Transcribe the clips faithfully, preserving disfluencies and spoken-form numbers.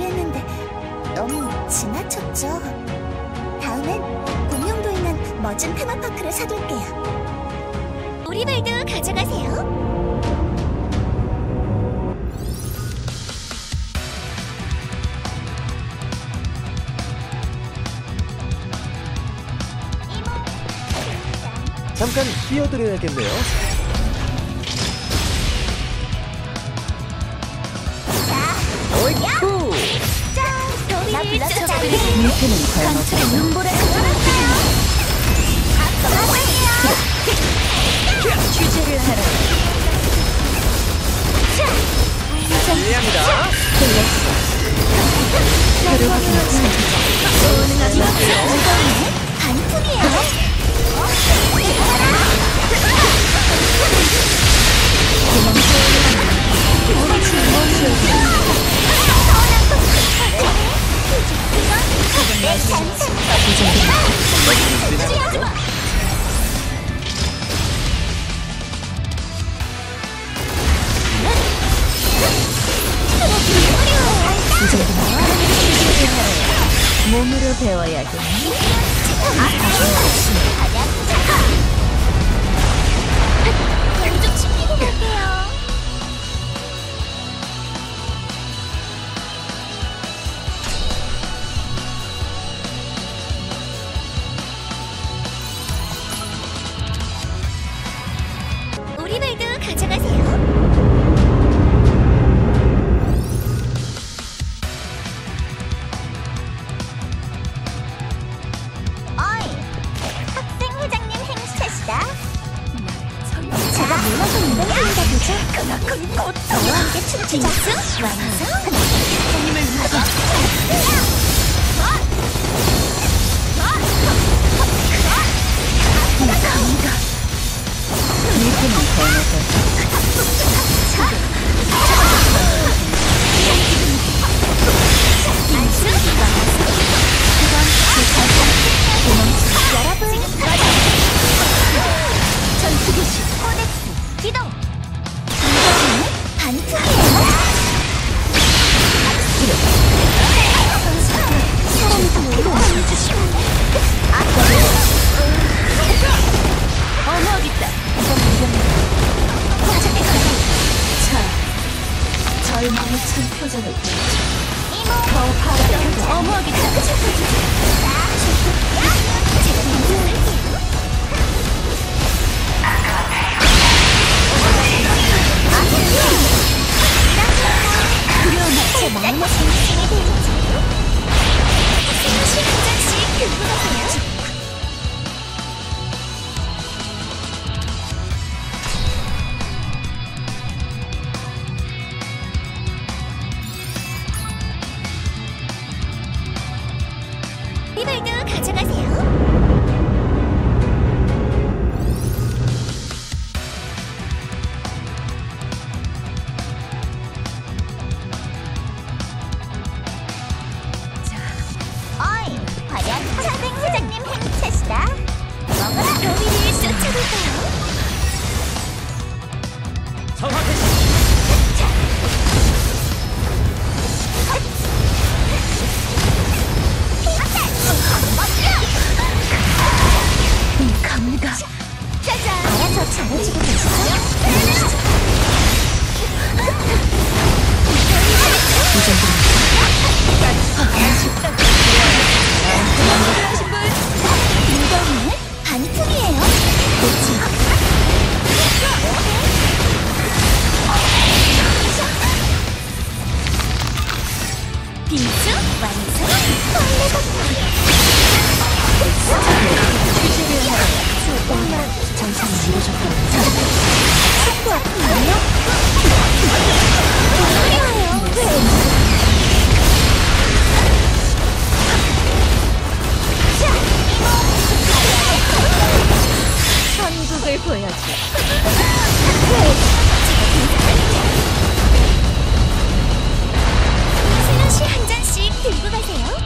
했는데 너무 지나쳤죠? 다음엔 공룡도 있는 멋진 테마파크를 사둘게요. 우리 말도 가져가세요. 잠깐 끼어드려야겠네요. 어이쿠! 짠! 도리를 쫓아버리는 밀크는 강철의 눈보라 그려놨어요! 아까워요! 취재를 하라. 실례합니다. 들렸어. 나를 확인하지. 오는 아주 반품이에요! 몸으로 배워야겠네. 좀 시키고 갈게요. 우리 말도 가져가세요. 제가 몰라서 이벤트인가 보죠? 그만큼 저와 함께 춤추자. 완성! 손님을 위하여! 감사합니다. 밀크는 변호사. 여러분! 전투기시 코덱스 기동! 이거는 반품이에요! 사람이 더 필요한 주시오! 어머하겠다. 이건 무겁네. 자, 절망의 참 표정을 보여줘. 이모! 더 바라보자. 어머하겠다. 제가 인정할게요. 제 마음의 생생이 되겠지. 스마시 한 잔씩 들고 가세요. 이발도 가져가세요. 어이, 화려한 차등 회장님 행차시다. 먹어라. 도리를 쫓아볼까요? 이 갑니다. 짜잔! 알아서 잘해주고 계시죠? 이 정도면 이거는 반품이에요. 빙수 완성! 취재를 하라. 조금만 정상이 이루어졌다면 속도 아프나요? 어려워요. 천국을 보여줘. 스마시 한 잔씩 들고 가세요.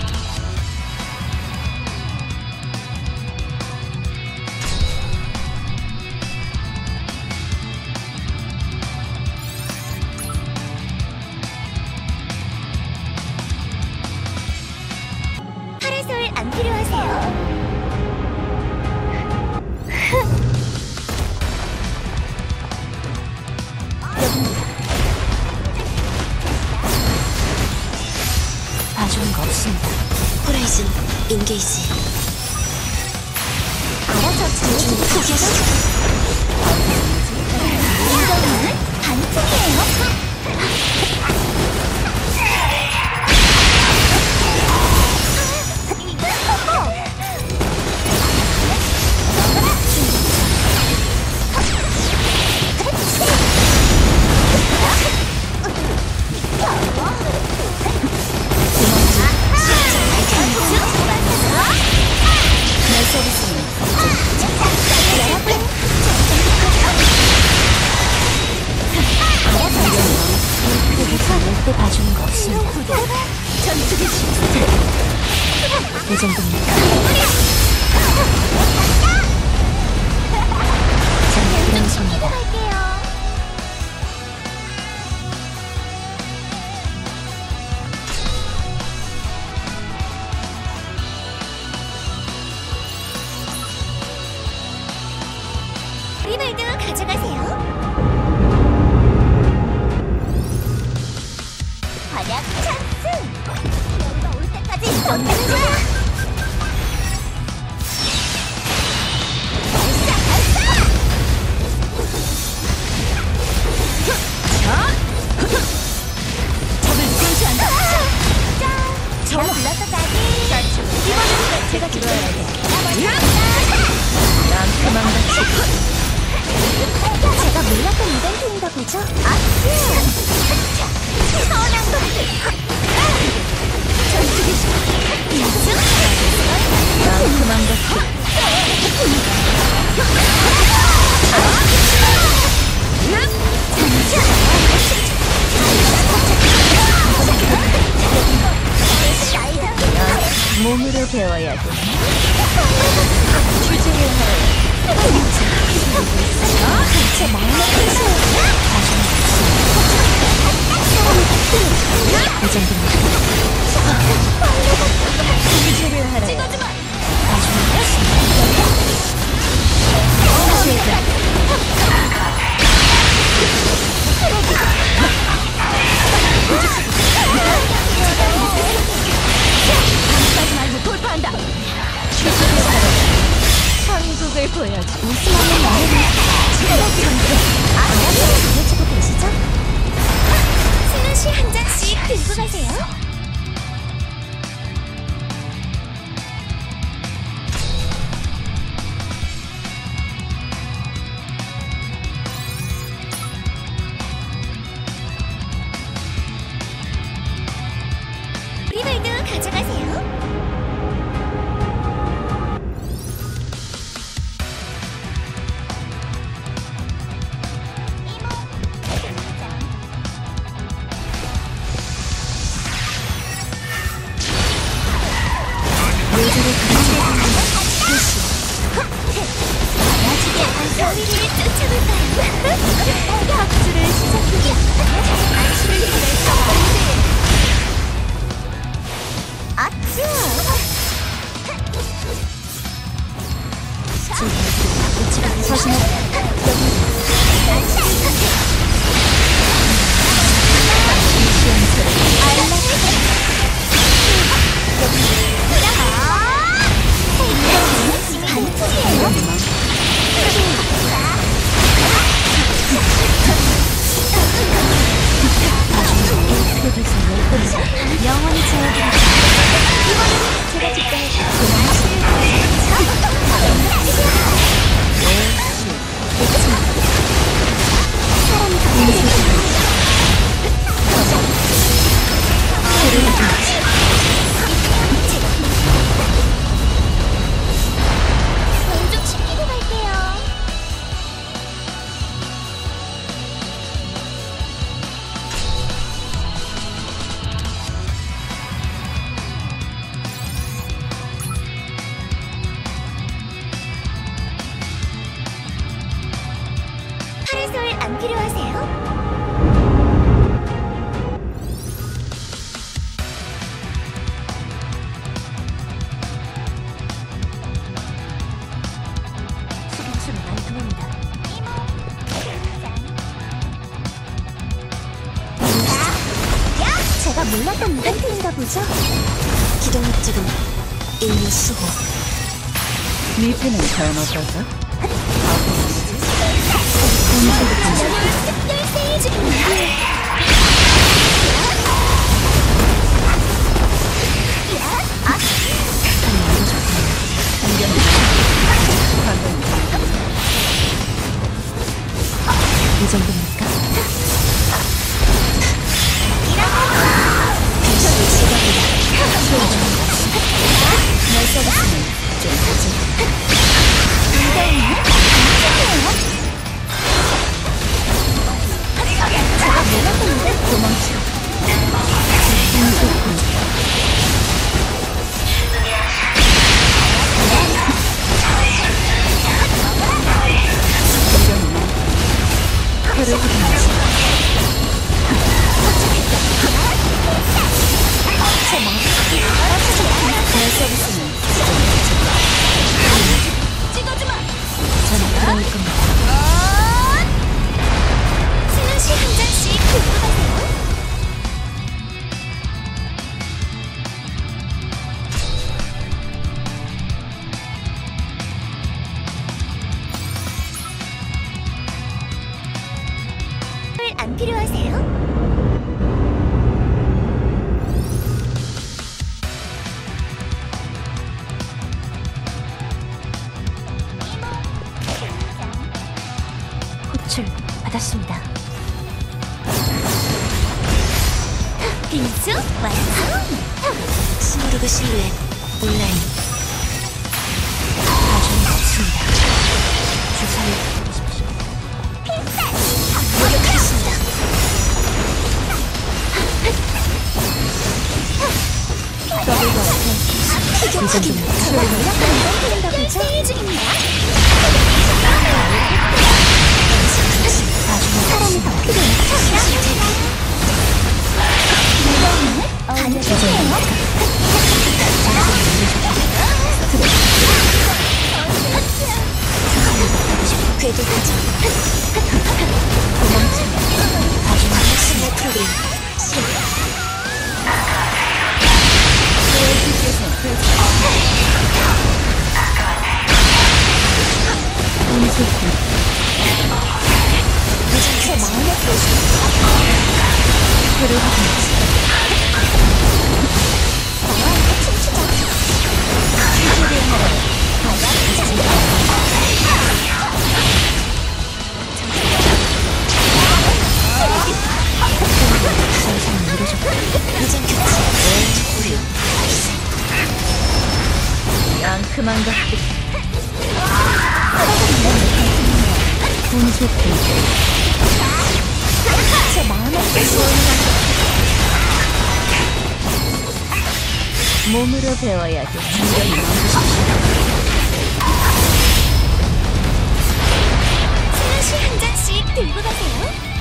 봐주는 거 없습니다. 호라이즌 인게이지. 알아서 잘 포기해서 이거는 반칙이에요. 절대 봐주는 거 없습니다. 전투기 이 정도입니다. 자, 일어섭니다. 할게요. 리발도 가져가세요. 활약 찬스! 기회가 올 때까지 던지는 거야! 발사, 발사! 적을 분수한다! 짠! 저 불렀었다니! 이번엔 제가 기도해야 돼. 난 도망갔지. 제가 몰랐던 이벤트인가 보죠? 아츠! 서운한 것들! 전투기 인수! 난 도망갔지. 난 몸으로 배워야 돼. 주제를 하라. 제 마음의 표시를 이 정도입니다. 주제를 하라. 찍어주마! 하지 말고 돌파한다. 한국을 보여줘. 웃음없는 마음을 치료하기 전에 아무도 잘해주고 계시죠? 스누시 한 잔씩 들고 가세요. 리발도 가져가세요. 모두를 나중에 서위를 쫓아볼까요? 박수를 시작해요. 안심을 기다릴까 없는데. 아쭈! 서신호 영원히 재워드릴게요. 이번에는 제가 직접 만족시키고 갈게요. 파라솔 안 필요하세요? 수비수는 안 통합니다. 야! 제가 몰랐던 이벤트인가 보죠? 기동 목적은 일류 수호. 미드는 과연 어떨까? 특별 세일 중입니다. 이 정도입니까? 날 써봤으면 좀 하지. 제가 몰랐는데 도망쳐. 표를 확인하지. 날 써봤으면 찍어주마. 전 그럴 겁니다. 스누시 한 잔씩 들고 가세요. 안 필요하세요? 호출 받았습니다. 빙수 완성! 스모르그 실루엣 온라인. 나중에 뵙습니다. 주사를 받으십시오. 노력하겠습니다. 피격적인 저와 연락을 이런 세일 중입니다. 사람이 더 필요해요. 알려주세요. 궤도까지 도망쳐. 나중에 핵심의 프로그램 제 마음의 표시. 표를 확인하지. 전상을 이루어졌고 이젠 교체 우리 앙큼한 것들. 분수품. 제 마음의 표시. 몸으로 배워야지. 완전히 만드십시오. 스누시 한 잔씩 들고 가세요.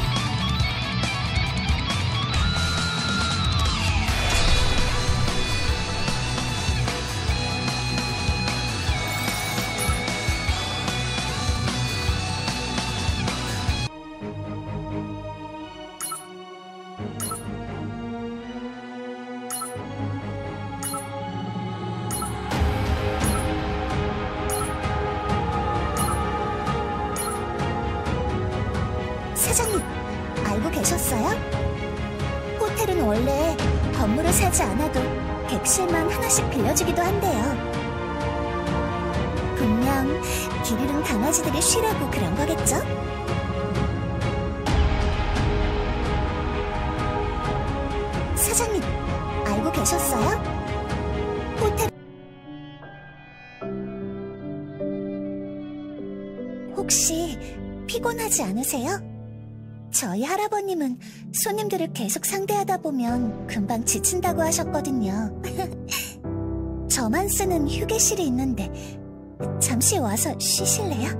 사장님, 알고 계셨어요? 호텔은 원래 건물을 사지 않아도 객실만 하나씩 빌려주기도 한대요. 분명 길 잃은 강아지들이 쉬라고 그런 거겠죠? 사장님, 알고 계셨어요? 호텔 혹시 피곤하지 않으세요? 저희 할아버님은 손님들을 계속 상대하다 보면 금방 지친다고 하셨거든요. 저만 쓰는 휴게실이 있는데 잠시 와서 쉬실래요?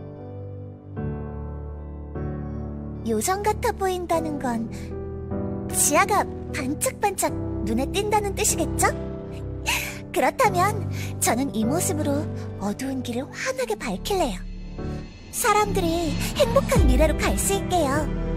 요정 같아 보인다는 건 지아가 반짝반짝 눈에 띈다는 뜻이겠죠? 그렇다면 저는 이 모습으로 어두운 길을 환하게 밝힐래요. 사람들이 행복한 미래로 갈 수 있게요.